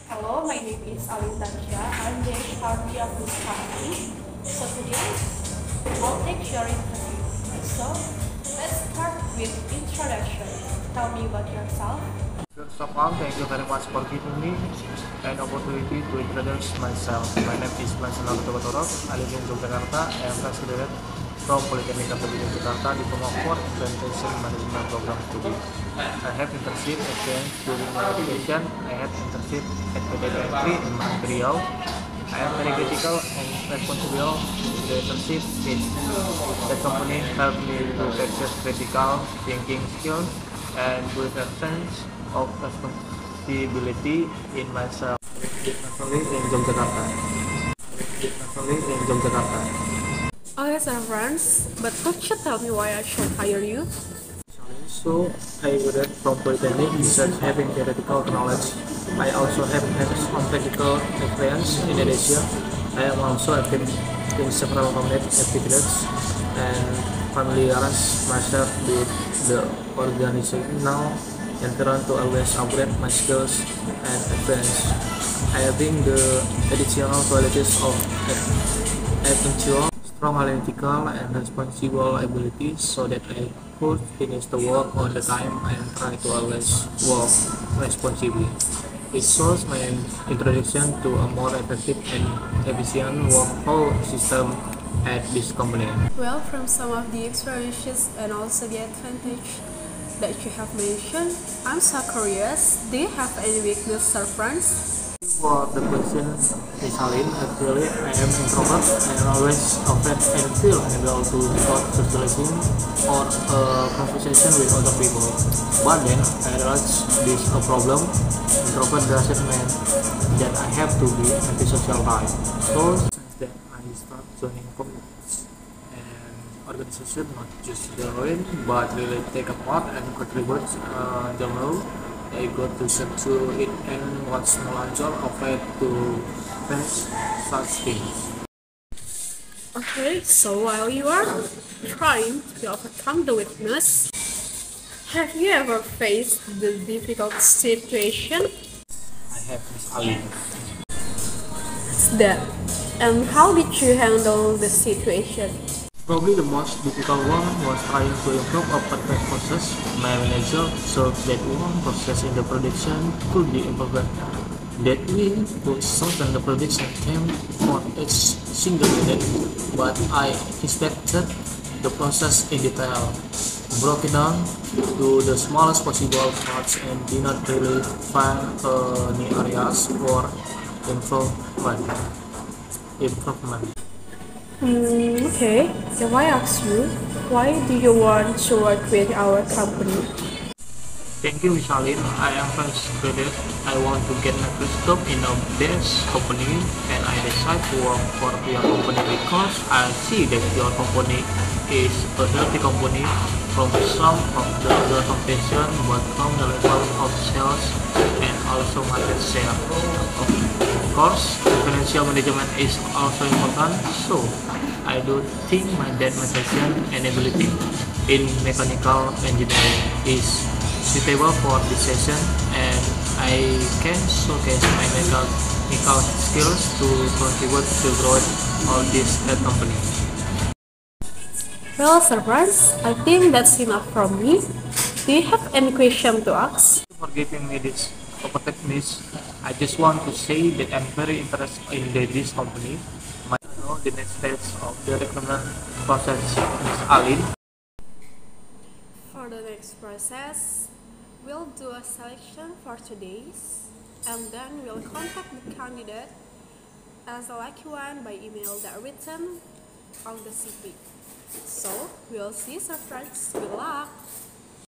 Hello, my name is Alintansya. I'm the HR of this company. So today, I'll take your interview. So, let's start with introduction. Tell me about yourself. First of all, thank you very much for giving me an opportunity to introduce myself. My name is Laksana Batorok. I live in Yogyakarta. I am graduated from Polytechnic Kabupaten Jakarta, Diploma for Implementation Management Program Studi. I have internship experience during my education. I have internship at PT Entry in Montreal. I am very critical and responsible in the internship since the company helped me to practice critical thinking skills and build a sense of responsibility in myself. Especially in Yogyakarta. Especially in Yogyakarta. Okay, so friends, but could you tell me why I should hire you? So I graduated from Polytechnic besides having theoretical knowledge. I also have hands-on practical experience in Indonesia. I am also active in several community activities and familiarize myself with the organizational environment to always upgrade my skills and experience. I think the additional qualities of ensure strong analytical and responsible abilities so that I could finish the work on the time and try to always work responsibly. It shows my introduction to a more effective and efficient workflow system at this company. Well, from some of the experiences and also the advantage that you have mentioned, I'm so curious. Do you have any weakness or friends? For the question, Misalin, actually I am introvert and always afraid and feel unable to start socializing or conversation with other people. But then I realized this a problem. Introvert doesn't mean that I have to be antisocial type. So since then I start joining communities and organization, not just join but really take a part and contribute the role. I got to set to it and was no longer afraid to face such things. Okay, so while you are trying to overcome the weakness, have you ever faced the difficult situation? I have Miss Ali. What's that? And how did you handle the situation? Probably the most difficult one was trying to improve a perfect process. My manager so that one process in the production could be improved. That we could shorten the production time for each single unit, but I inspected the process in detail, broke it down to the smallest possible parts, and did not really find any areas for improvement. Improvement. Okay, if I ask you, why do you want to work with our company? Thank you, Misalin. I am frustrated. I want to get my first job in a best company, and I decide to work for your company because I see that your company is a healthy company from some of the other competition, but from the level of sales and also market share. Of course, financial management is also important, so I do think my mathematician and ability in mechanical engineering is suitable for this session, and I can showcase my mechanical skills to contribute to growth of this company. Well, friends, I think that's enough from me. Do you have any question to ask? For giving me this opportunity, I just want to say that I'm very interested in this company. I know the next stage of the recruitment process is Alin. For the next process, we'll do a selection for 2 days, and then we'll contact the candidate as a lucky one by email that written on the CV. So, we'll see you, friends. Good luck!